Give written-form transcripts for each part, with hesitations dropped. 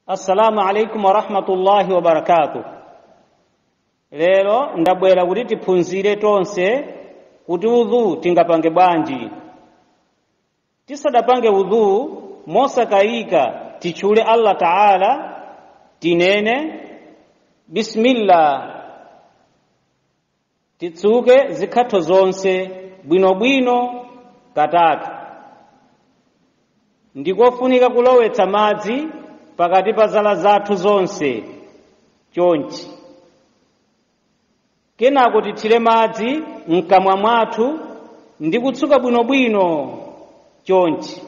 Assalamu alaikum wa rahmatullahi wa barakatuh. Lero ndabwera kuti tiphunzire tonse kuti udhu tingapange bwanji. Tisadapange udhu mosakayika tichule Allah Ta'ala tinene bismillah, titsuke zikhatho zonse bwinobwino katatu. Ndikofunika kulowetsa madzi pakati pa zala zathu zonse chonchi. Kenako tithire madzi mkamwa mwathu ndi kutsuka bwinobwino chonchi.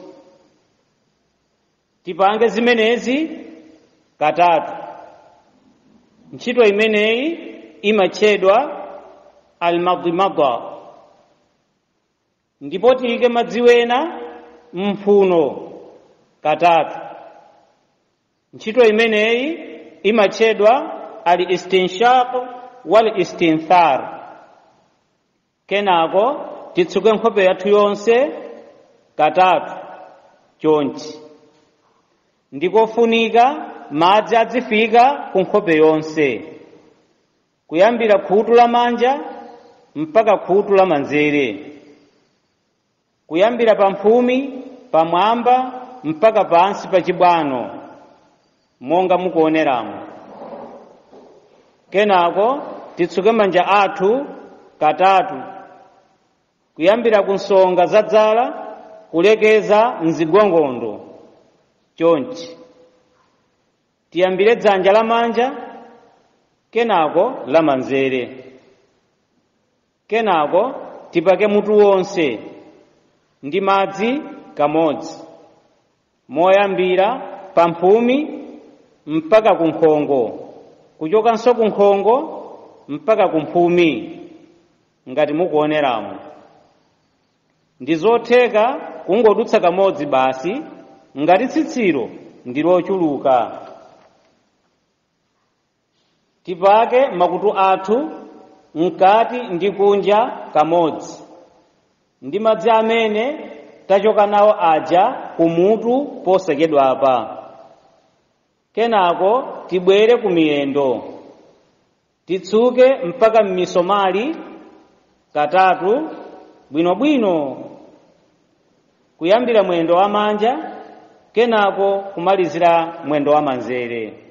Tipange zimenezi katatu. Ntchito imeneyi imatchedwa al-madmada. Ndipo tiyike madzi wena mphuno katatu. Ntchito imeneyi imatchedwa al-istinshaq wal-istinthar. Kenako titsuke nkhope yathu yonse katatu chonchi. Ndikofunika madzi adzifika ku nkhope yonse, kuyambira khutu la manja mpaka khutu la manzere, kuyambira pamphumi pamwamba mpaka pansi pa chibwano monga mukuoneramo. Kenako titsuke manja athu katatu, kuyambira ku nsonga za dzala kulekeza mzigongondo chonchi. Tiyambire dzanja la manja, kenako la manzere. Kenako tipake mutu wonse ndi madzi kamodzi, moyambira pamphumi mpaka ku nkhongo, kuchokanso ku nkhongo mpaka ku mphumi ngati mukuoneramo. Ndi zotheka kungodutsa kamodzi basi ngati tsitsiro ndi lochuluka. Tipake makutu athu mkati ndi kunja kamodzi ndi madzi amene tachoka nawo aja kumutu posekedwapa. Kenako tibwere ku miyendo, titsuke mpaka m'misomali katatu bwinobwino, kuyambira mwendo wa manja kenako kumalizira mwendo wa manzere.